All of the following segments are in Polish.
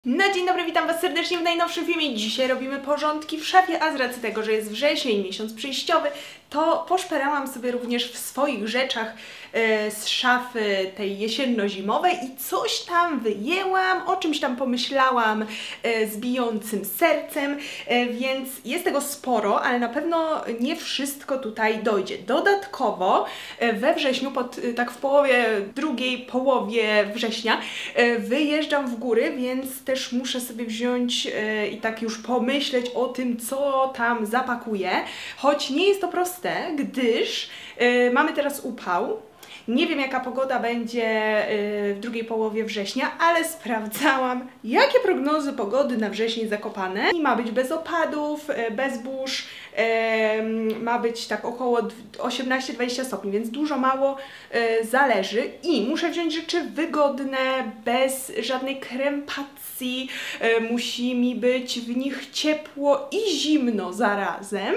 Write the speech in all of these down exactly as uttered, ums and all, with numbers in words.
No dzień dobry, witam Was serdecznie w najnowszym filmie. Dzisiaj robimy porządki w szafie, a z racji tego, że jest wrzesień, miesiąc przejściowy, to poszperałam sobie również w swoich rzeczach e, z szafy tej jesienno-zimowej i coś tam wyjęłam, o czymś tam pomyślałam e, z bijącym sercem, e, więc jest tego sporo, ale na pewno nie wszystko tutaj dojdzie. Dodatkowo e, we wrześniu, pod, e, tak w połowie, drugiej połowie września e, wyjeżdżam w góry, więc też muszę sobie wziąć e, i tak już pomyśleć o tym, co tam zapakuję, choć nie jest to proste, gdyż e, mamy teraz upał. Nie wiem, jaka pogoda będzie e, w drugiej połowie września, ale sprawdzałam, jakie prognozy pogody na wrzesień Zakopane. I ma być bez opadów, e, bez burz, e, ma być tak około osiemnaście dwadzieścia stopni, więc dużo mało e, zależy. I muszę wziąć rzeczy wygodne, bez żadnej krępacji, e, musi mi być w nich ciepło i zimno zarazem.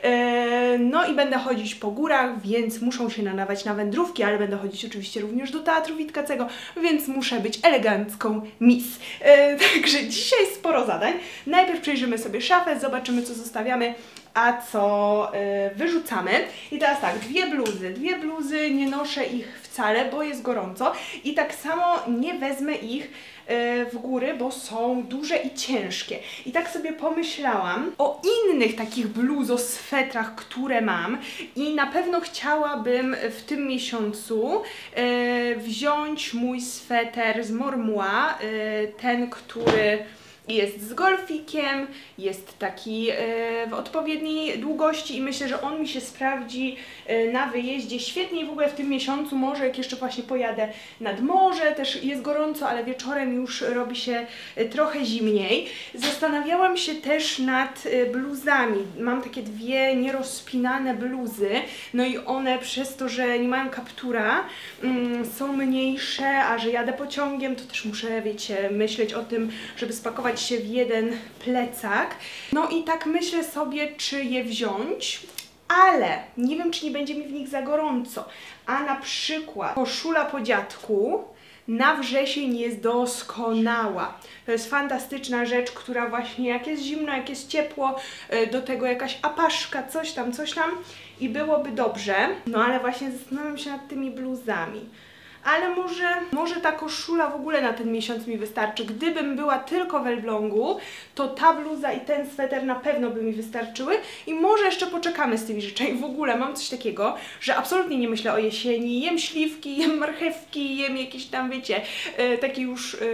E, no i będę chodzić po górach, więc muszą się nadawać na wędrówki, ale będę chodzić oczywiście również do Teatru Witkacego, więc muszę być elegancką miss. E, także dzisiaj sporo zadań. Najpierw przejrzymy sobie szafę, zobaczymy, co zostawiamy, a co y, wyrzucamy. I teraz tak, dwie bluzy. Dwie bluzy, nie noszę ich wcale, bo jest gorąco. I tak samo nie wezmę ich y, w góry, bo są duże i ciężkie. I tak sobie pomyślałam o innych takich bluzoswetrach, które mam. I na pewno chciałabym w tym miesiącu y, wziąć mój sweter z Mormua, y, ten, który jest z golfikiem, jest taki e, w odpowiedniej długości i myślę, że on mi się sprawdzi e, na wyjeździe świetnie i w ogóle w tym miesiącu, może jak jeszcze właśnie pojadę nad morze, też jest gorąco, ale wieczorem już robi się e, trochę zimniej. Zastanawiałam się też nad e, bluzami. Mam takie dwie nierozpinane bluzy, no i one przez to, że nie mają kaptura, mm, są mniejsze, a że jadę pociągiem, to też muszę, wiecie, myśleć o tym, żeby spakować się w jeden plecak. No i tak myślę sobie, czy je wziąć, ale nie wiem, czy nie będzie mi w nich za gorąco. A na przykład koszula po dziadku na wrzesień jest doskonała. To jest fantastyczna rzecz, która właśnie jak jest zimno, jak jest ciepło, do tego jakaś apaszka, coś tam, coś tam i byłoby dobrze. No ale właśnie zastanawiam się nad tymi bluzami. Ale może, może ta koszula w ogóle na ten miesiąc mi wystarczy. Gdybym była tylko w Elblągu, to ta bluza i ten sweter na pewno by mi wystarczyły i może jeszcze poczekamy z tymi rzeczami. W ogóle mam coś takiego, że absolutnie nie myślę o jesieni. Jem śliwki, jem marchewki, jem jakieś tam, wiecie, e, takie już e,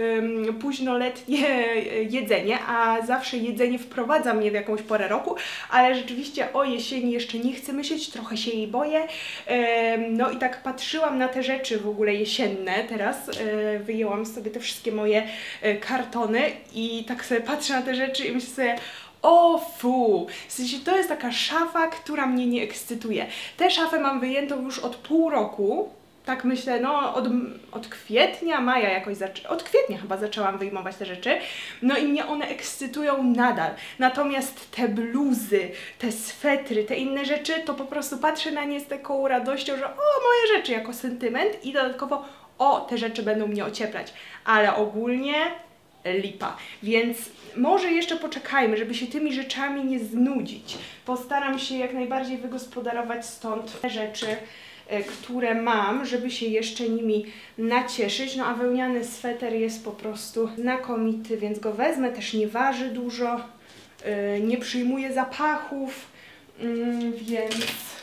późnoletnie jedzenie, a zawsze jedzenie wprowadza mnie w jakąś porę roku, ale rzeczywiście o jesieni jeszcze nie chcę myśleć, trochę się jej boję. E, no i tak patrzyłam na te rzeczy w ogóle jesienne teraz, e, wyjęłam sobie te wszystkie moje e, kartony i tak sobie patrzę na te rzeczy i myślę sobie, o fu, w sensie to jest taka szafa, która mnie nie ekscytuje. Tę szafę mam wyjętą już od pół roku, tak myślę, no od, od kwietnia, maja jakoś, od kwietnia chyba zaczęłam wyjmować te rzeczy, no i mnie one ekscytują nadal. Natomiast te bluzy, te swetry, te inne rzeczy, to po prostu patrzę na nie z taką radością, że o, moje rzeczy jako sentyment i dodatkowo o, te rzeczy będą mnie ocieplać. Ale ogólnie lipa. Więc może jeszcze poczekajmy, żeby się tymi rzeczami nie znudzić. Postaram się jak najbardziej wygospodarować stąd te rzeczy, które mam, żeby się jeszcze nimi nacieszyć. No a wełniany sweter jest po prostu znakomity, więc go wezmę. Też nie waży dużo, nie przyjmuje zapachów, więc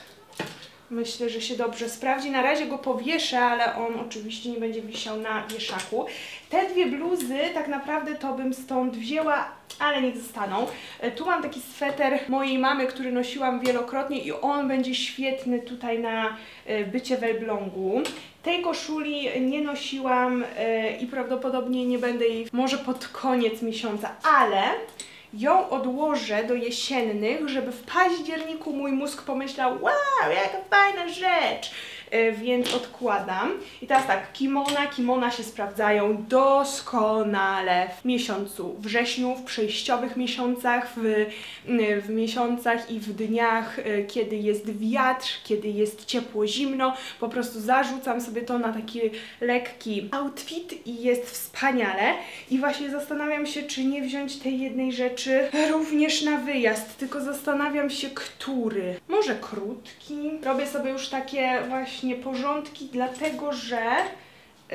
myślę, że się dobrze sprawdzi. Na razie go powieszę, ale on oczywiście nie będzie wisiał na wieszaku. Te dwie bluzy tak naprawdę to bym stąd wzięła, ale niech zostaną. Tu mam taki sweter mojej mamy, który nosiłam wielokrotnie i on będzie świetny tutaj na bycie w Elblągu. Tej koszuli nie nosiłam i prawdopodobnie nie będę jej może pod koniec miesiąca, ale ją odłożę do jesiennych, żeby w październiku mój mózg pomyślał, wow, jaka fajna rzecz. więc odkładam. I teraz tak, kimona, kimona się sprawdzają doskonale w miesiącu wrześniu, w przejściowych miesiącach, w, w miesiącach i w dniach, kiedy jest wiatr, kiedy jest ciepło, zimno. Po prostu zarzucam sobie to na taki lekki outfit i jest wspaniale. I właśnie zastanawiam się, czy nie wziąć tej jednej rzeczy również na wyjazd, tylko zastanawiam się, który. Może krótki. Robię sobie już takie właśnie porządki, dlatego że yy,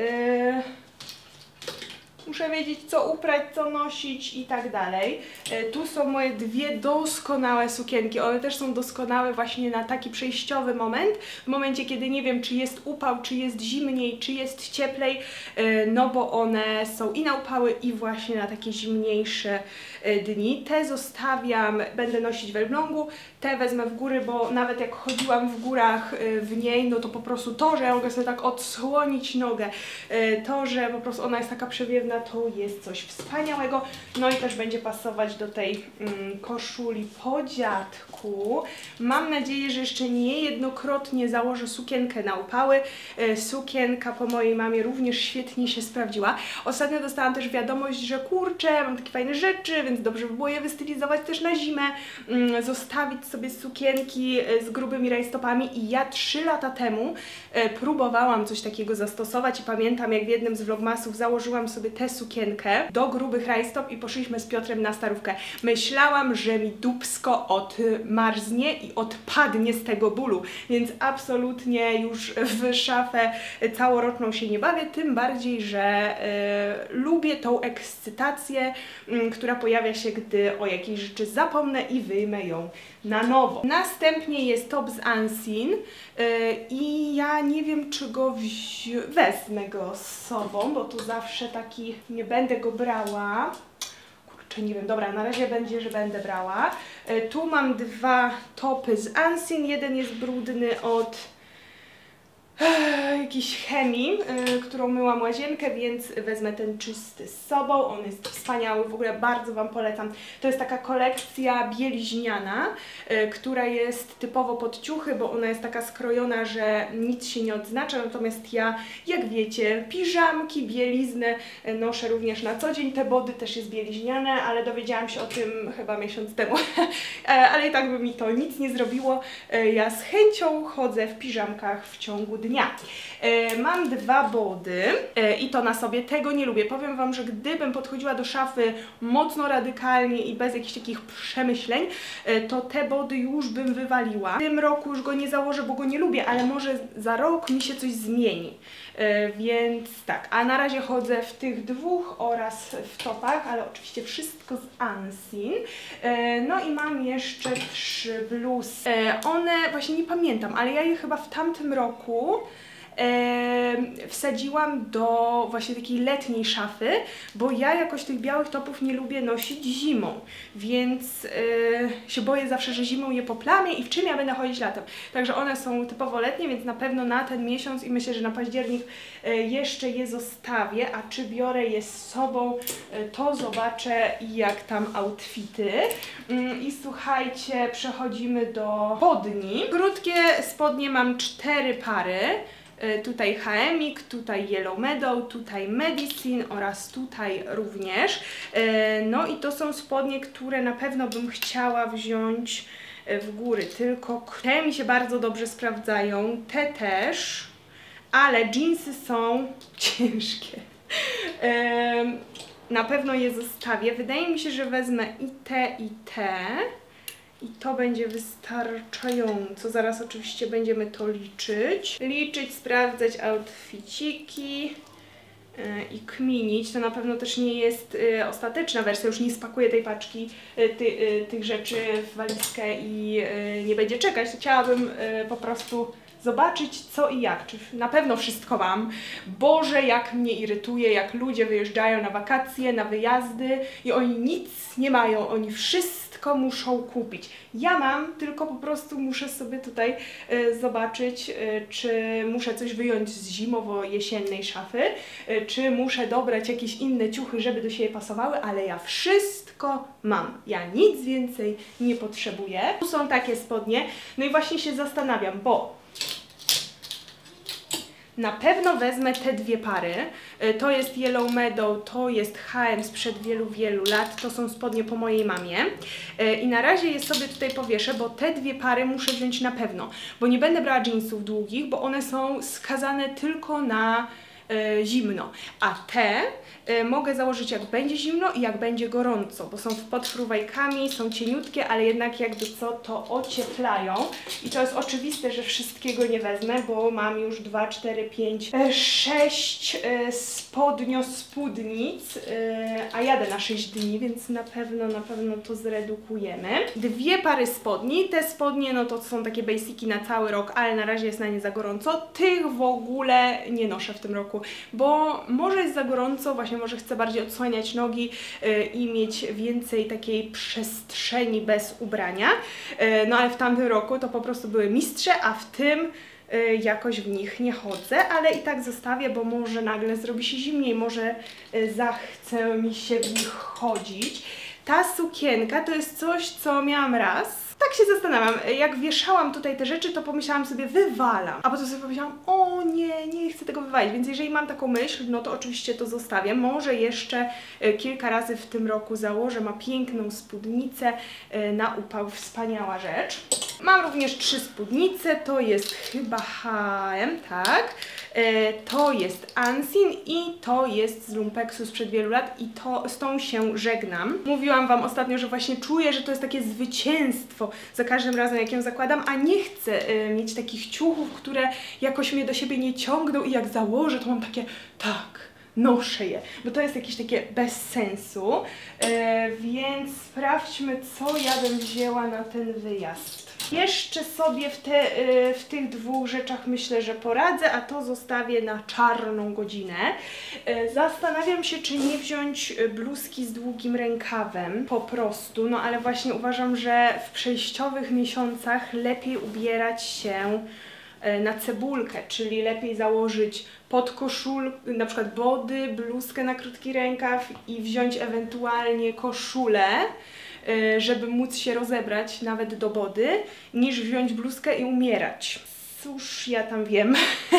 muszę wiedzieć, co uprać, co nosić i tak dalej. Yy, tu są moje dwie doskonałe sukienki. One też są doskonałe właśnie na taki przejściowy moment. W momencie, kiedy nie wiem, czy jest upał, czy jest zimniej, czy jest cieplej, yy, no bo one są i na upały, i właśnie na takie zimniejsze yy, dni. Te zostawiam, będę nosić w Elblągu. Te wezmę w góry, bo nawet jak chodziłam w górach yy, w niej, no to po prostu to, że ja mogę sobie tak odsłonić nogę, yy, to, że po prostu ona jest taka przewiewna, to jest coś wspaniałego. No i też będzie pasować do tej mm, koszuli po dziadku. Mam nadzieję, że jeszcze niejednokrotnie założę sukienkę na upały. Yy, sukienka po mojej mamie również świetnie się sprawdziła. Ostatnio dostałam też wiadomość, że kurczę, mam takie fajne rzeczy, więc dobrze by było je wystylizować też na zimę, yy, zostawić sobie sukienki yy, z grubymi rajstopami i ja trzy lata temu yy, próbowałam coś takiego zastosować i pamiętam, jak w jednym z vlogmasów założyłam sobie tę sukienkę do grubych rajstop i poszliśmy z Piotrem na Starówkę. Myślałam, że mi dupsko odmarznie i odpadnie z tego bólu, więc absolutnie już w szafę całoroczną się nie bawię, tym bardziej, że yy, lubię tą ekscytację, yy, która pojawia się, gdy o jakiejś rzeczy zapomnę i wyjmę ją na nowo. Następnie jest top z Unseen yy, i ja nie wiem, czy go wezmę go z sobą, bo tu zawsze taki, nie będę go brała. Kurczę, nie wiem, dobra, na razie będzie, że będę brała. Yy, tu mam dwa topy z Unseen, jeden jest brudny od jakiejś chemii, yy, którą myłam łazienkę, więc wezmę ten czysty z sobą. On jest wspaniały, w ogóle bardzo Wam polecam. To jest taka kolekcja bieliźniana, yy, która jest typowo pod ciuchy, bo ona jest taka skrojona, że nic się nie odznacza, natomiast ja, jak wiecie, piżamki, bieliznę noszę również na co dzień. Te body też jest bieliźniane, ale dowiedziałam się o tym chyba miesiąc temu, ale i tak by mi to nic nie zrobiło. Yy, ja z chęcią chodzę w piżamkach w ciągu dnia. dnia. E, mam dwa body e, i to na sobie, tego nie lubię. Powiem Wam, że gdybym podchodziła do szafy mocno radykalnie i bez jakichś takich przemyśleń, e, to te body już bym wywaliła. W tym roku już go nie założę, bo go nie lubię, ale może za rok mi się coś zmieni. E, więc tak, a na razie chodzę w tych dwóch oraz w topach, ale oczywiście wszystko z Unseen. E, no i mam jeszcze trzy bluzy. E, one, właśnie nie pamiętam, ale ja je chyba w tamtym roku Yy, wsadziłam do właśnie takiej letniej szafy, bo ja jakoś tych białych topów nie lubię nosić zimą, więc yy, się boję zawsze, że zimą je poplamię i w czym ja będę chodzić latem. Także one są typowo letnie, więc na pewno na ten miesiąc i myślę, że na październik yy, jeszcze je zostawię, a czy biorę je z sobą, yy, to zobaczę, jak tam outfity. Yy, I słuchajcie, przechodzimy do spodni. Krótkie spodnie mam cztery pary. Tutaj Chemik, tutaj Yellow Meadow, tutaj Medicine oraz tutaj również. No i to są spodnie, które na pewno bym chciała wziąć w góry, tylko te mi się bardzo dobrze sprawdzają, te też, ale dżinsy są ciężkie. Na pewno je zostawię. Wydaje mi się, że wezmę i te, i te. I to będzie wystarczająco. Zaraz oczywiście będziemy to liczyć. Liczyć, sprawdzać outficiki yy, i kminić. To na pewno też nie jest yy, ostateczna wersja. Już nie spakuję tej paczki, yy, ty, yy, tych rzeczy w walizkę i yy, nie będzie czekać. Chciałabym yy, po prostu zobaczyć co i jak. Czy na pewno wszystko mam. Boże, jak mnie irytuje, jak ludzie wyjeżdżają na wakacje, na wyjazdy i oni nic nie mają. Oni wszystko muszą kupić. Ja mam, tylko po prostu muszę sobie tutaj y, zobaczyć, y, czy muszę coś wyjąć z zimowo-jesiennej szafy, y, czy muszę dobrać jakieś inne ciuchy, żeby do siebie pasowały, ale ja wszystko mam. Ja nic więcej nie potrzebuję. Tu są takie spodnie. No i właśnie się zastanawiam, bo Na pewno wezmę te dwie pary. To jest Yellow Meadow, to jest H and M sprzed wielu, wielu lat. To są spodnie po mojej mamie. I na razie je sobie tutaj powieszę, bo te dwie pary muszę wziąć na pewno. Bo nie będę brała jeansów długich, bo one są skazane tylko na e, zimno. A te e, mogę założyć jak będzie zimno i jak będzie gorąco, bo są pod fruwajkami, są cieniutkie, ale jednak jakby co, to ocieplają. I to jest oczywiste, że wszystkiego nie wezmę, bo mam już dwa, cztery, pięć, sześć spodnio spódnic, a jadę na sześć dni, więc na pewno, na pewno to zredukujemy. Dwie pary spodni, te spodnie no to są takie basiki na cały rok, ale na razie jest na nie za gorąco. Tych w ogóle nie noszę w tym roku, bo może jest za gorąco, właśnie może chcę bardziej odsłaniać nogi yy, i mieć więcej takiej przestrzeni bez ubrania. Yy, no ale w tamtym roku to po prostu były mistrze, a w tym yy, jakoś w nich nie chodzę, ale i tak zostawię, bo może nagle zrobi się zimniej, może yy, zachce mi się w nich chodzić. Ta sukienka to jest coś, co miałam raz. Tak się zastanawiam, jak wieszałam tutaj te rzeczy, to pomyślałam sobie, wywalam. A potem sobie pomyślałam, o nie, nie chcę tego wywalić, więc jeżeli mam taką myśl, no to oczywiście to zostawię. Może jeszcze kilka razy w tym roku założę, ma piękną spódnicę na upał, wspaniała rzecz. Mam również trzy spódnice, to jest chyba H and M, tak. To jest Unseen i to jest z Lumpeksu sprzed wielu lat i to, z tą się żegnam. Mówiłam Wam ostatnio, że właśnie czuję, że to jest takie zwycięstwo za każdym razem, jak ją zakładam, a nie chcę y, mieć takich ciuchów, które jakoś mnie do siebie nie ciągną i jak założę, to mam takie, tak, noszę je, bo to jest jakieś takie bez sensu, y, więc sprawdźmy, co ja bym wzięła na ten wyjazd. Jeszcze sobie w, te, w tych dwóch rzeczach myślę, że poradzę, a to zostawię na czarną godzinę. Zastanawiam się, czy nie wziąć bluzki z długim rękawem, po prostu, no ale właśnie uważam, że w przejściowych miesiącach lepiej ubierać się na cebulkę, czyli lepiej założyć pod koszulkę, na przykład body, bluzkę na krótki rękaw i wziąć ewentualnie koszulę, żeby móc się rozebrać nawet do body, niż wziąć bluzkę i umierać. Cóż ja tam wiem.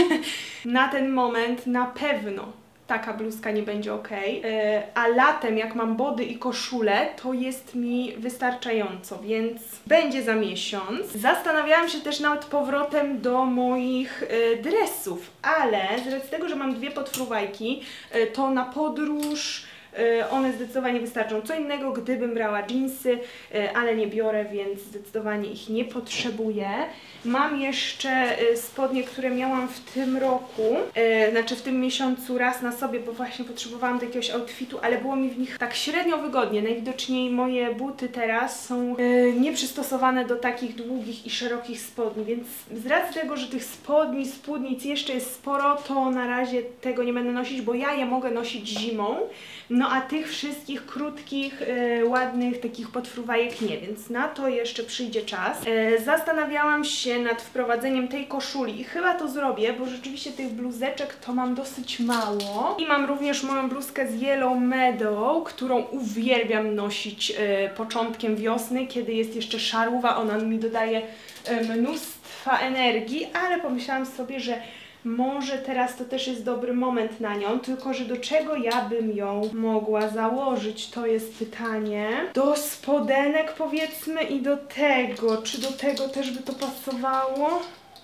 Na ten moment na pewno taka bluzka nie będzie ok, a latem jak mam body i koszulę, to jest mi wystarczająco, więc będzie za miesiąc. Zastanawiałam się też nad powrotem do moich dresów, ale z racji tego, że mam dwie podfruwajki, to na podróż one zdecydowanie wystarczą. Co innego, gdybym brała dżinsy, ale nie biorę, więc zdecydowanie ich nie potrzebuję. Mam jeszcze spodnie, które miałam w tym roku, znaczy w tym miesiącu raz na sobie, bo właśnie potrzebowałam do jakiegoś outfitu, ale było mi w nich tak średnio wygodnie. Najwidoczniej moje buty teraz są nieprzystosowane do takich długich i szerokich spodni, więc z racji tego, że tych spodni, spódnic jeszcze jest sporo, to na razie tego nie będę nosić, bo ja je mogę nosić zimą. No a tych wszystkich krótkich, yy, ładnych, takich podfruwajek nie, więc na to jeszcze przyjdzie czas. Yy, zastanawiałam się nad wprowadzeniem tej koszuli i chyba to zrobię, bo rzeczywiście tych bluzeczek to mam dosyć mało. I mam również moją bluzkę z Yellow Meadow, którą uwielbiam nosić yy, początkiem wiosny, kiedy jest jeszcze szarówa, ona mi dodaje yy, mnóstwa energii, ale pomyślałam sobie, że może teraz to też jest dobry moment na nią, tylko że do czego ja bym ją mogła założyć, to jest pytanie. Do spodenek powiedzmy i do tego, czy do tego też by to pasowało?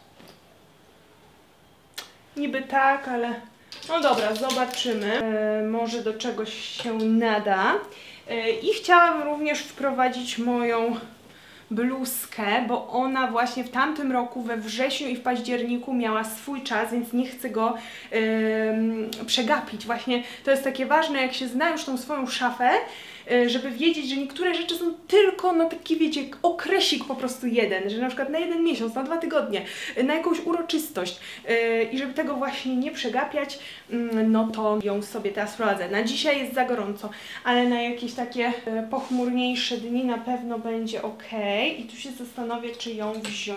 Niby tak, ale no dobra, zobaczymy. E, może do czegoś się nada. E, I chciałam również wprowadzić moją bluzkę, bo ona właśnie w tamtym roku we wrześniu i w październiku miała swój czas, więc nie chcę go yy, przegapić. Właśnie to jest takie ważne, jak się zna już tą swoją szafę, yy, żeby wiedzieć, że niektóre rzeczy są tylko na taki, wiecie, okresik po prostu jeden, że na przykład na jeden miesiąc, na dwa tygodnie, yy, na jakąś uroczystość yy, i żeby tego właśnie nie przegapiać, yy, no to ją sobie teraz wprowadzę. Na dzisiaj jest za gorąco, ale na jakieś takie yy, pochmurniejsze dni na pewno będzie ok. I tu się zastanowię, czy ją wziąć z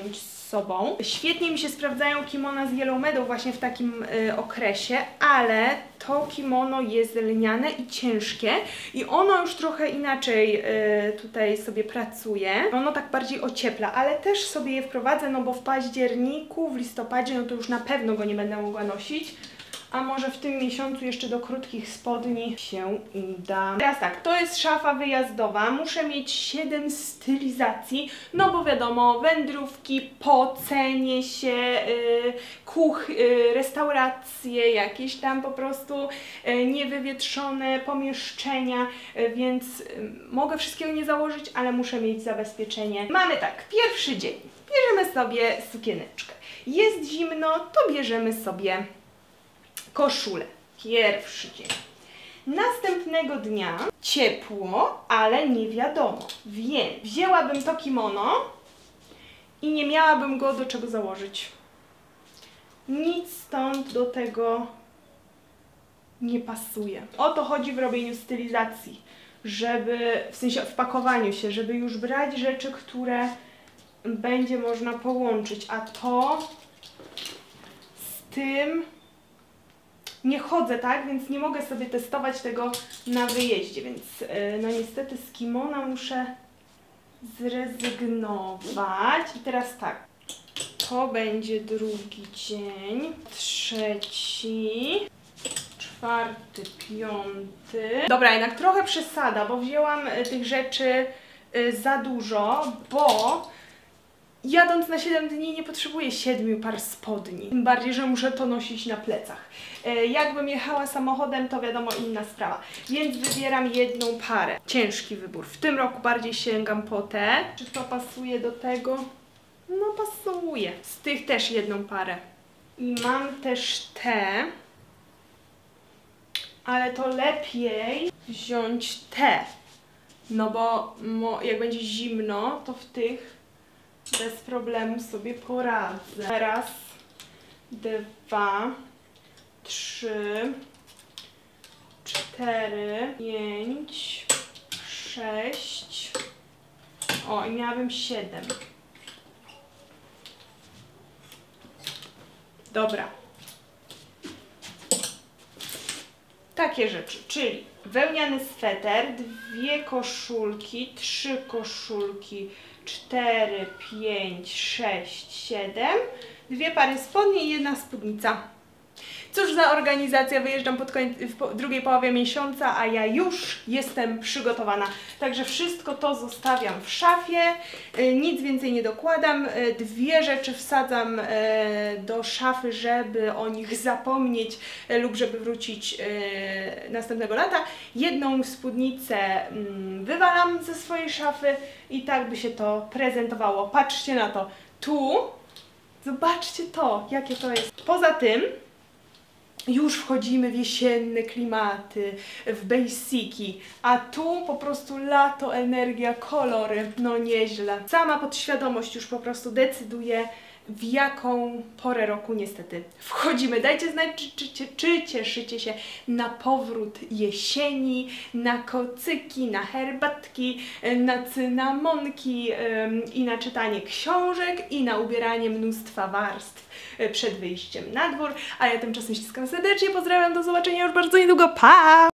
sobą. Świetnie mi się sprawdzają kimona z Yellow Meadow właśnie w takim y, okresie, ale to kimono jest lniane i ciężkie i ono już trochę inaczej y, tutaj sobie pracuje. Ono tak bardziej ociepla, ale też sobie je wprowadzę, no bo w październiku, w listopadzie, no to już na pewno go nie będę mogła nosić. A może w tym miesiącu jeszcze do krótkich spodni się uda. Teraz tak, to jest szafa wyjazdowa. Muszę mieć siedem stylizacji, no bo wiadomo, wędrówki, pocenie się, yy, kuch, yy, restauracje, jakieś tam po prostu yy, niewywietrzone pomieszczenia, yy, więc yy, mogę wszystkiego nie założyć, ale muszę mieć zabezpieczenie. Mamy tak, pierwszy dzień. Bierzemy sobie sukieneczkę. Jest zimno, to bierzemy sobie koszulę. Pierwszy dzień. Następnego dnia ciepło, ale nie wiadomo. Więc wzięłabym to kimono i nie miałabym go do czego założyć. Nic stąd do tego nie pasuje. O to chodzi w robieniu stylizacji. Żeby, w sensie w pakowaniu się, żeby już brać rzeczy, które będzie można połączyć. A to z tym nie chodzę, tak? Więc nie mogę sobie testować tego na wyjeździe, więc yy, no niestety z kimona muszę zrezygnować. I teraz tak, to będzie drugi dzień, trzeci, czwarty, piąty. Dobra, jednak trochę przesada, bo wzięłam y, tych rzeczy y, za dużo, bo jadąc na siedem dni nie potrzebuję siedmiu par spodni. Tym bardziej, że muszę to nosić na plecach. E, jakbym jechała samochodem, to wiadomo, inna sprawa. Więc wybieram jedną parę. Ciężki wybór. W tym roku bardziej sięgam po te. Czy to pasuje do tego? No pasuje. Z tych też jedną parę. I mam też te. Ale to lepiej wziąć te. No bo mo, jak będzie zimno, to w tych bez problemu sobie poradzę. Raz, dwa, trzy, cztery, pięć, sześć. O, i miałabym siedem. Dobra. Takie rzeczy, czyli wełniany sweter, dwie koszulki, trzy koszulki, cztery, pięć, sześć, siedem, dwie pary spodni i jedna spódnica. Cóż za organizacja, wyjeżdżam pod koniec, w po, drugiej połowie miesiąca, a ja już jestem przygotowana. Także wszystko to zostawiam w szafie, y, nic więcej nie dokładam. Y, dwie rzeczy wsadzam y, do szafy, żeby o nich zapomnieć y, lub żeby wrócić y, następnego lata. Jedną spódnicę y, wywalam ze swojej szafy i tak by się to prezentowało. Patrzcie na to. Tu, zobaczcie to, jakie to jest. Poza tym już wchodzimy w jesienne klimaty, w basiki, a tu po prostu lato, energia, kolory, no nieźle. Sama podświadomość już po prostu decyduje, w jaką porę roku niestety wchodzimy. Dajcie znać, czy, czy, czy cieszycie się na powrót jesieni, na kocyki, na herbatki, na cynamonki ym, i na czytanie książek i na ubieranie mnóstwa warstw przed wyjściem na dwór. A ja tymczasem ściskam serdecznie, pozdrawiam, do zobaczenia już bardzo niedługo, pa!